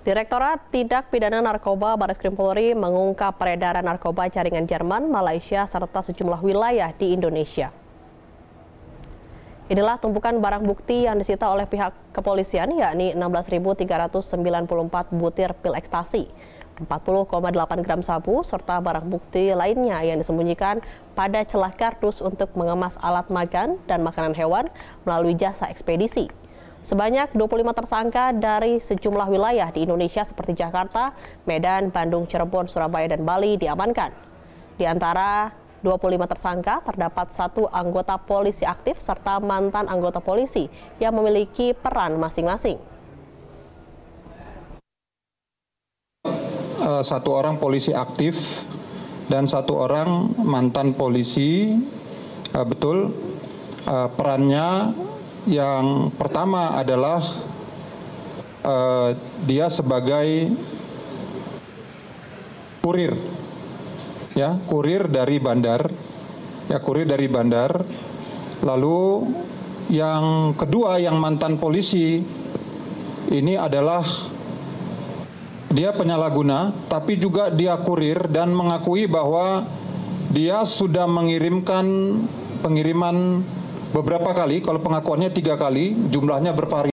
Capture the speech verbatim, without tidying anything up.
Direktorat Tindak Pidana Narkoba Bareskrim Polri mengungkap peredaran narkoba jaringan Jerman, Malaysia, serta sejumlah wilayah di Indonesia. Inilah tumpukan barang bukti yang disita oleh pihak kepolisian, yakni enam belas ribu tiga ratus sembilan puluh empat butir pil ekstasi, empat puluh koma delapan gram sabu, serta barang bukti lainnya yang disembunyikan pada celah kardus untuk mengemas alat makan dan makanan hewan melalui jasa ekspedisi. Sebanyak dua puluh lima tersangka dari sejumlah wilayah di Indonesia seperti Jakarta, Medan, Bandung, Cirebon, Surabaya, dan Bali diamankan. Di antara dua puluh lima tersangka terdapat satu anggota polisi aktif serta mantan anggota polisi yang memiliki peran masing-masing. Satu orang polisi aktif dan satu orang mantan polisi. Betul, perannya yang pertama adalah uh, dia sebagai kurir, ya kurir dari bandar, ya kurir dari bandar. Lalu yang kedua, yang mantan polisi ini adalah dia penyalahguna, tapi juga dia kurir dan mengakui bahwa dia sudah mengirimkan pengiriman beberapa kali, kalau pengakuannya tiga kali, jumlahnya bervariasi.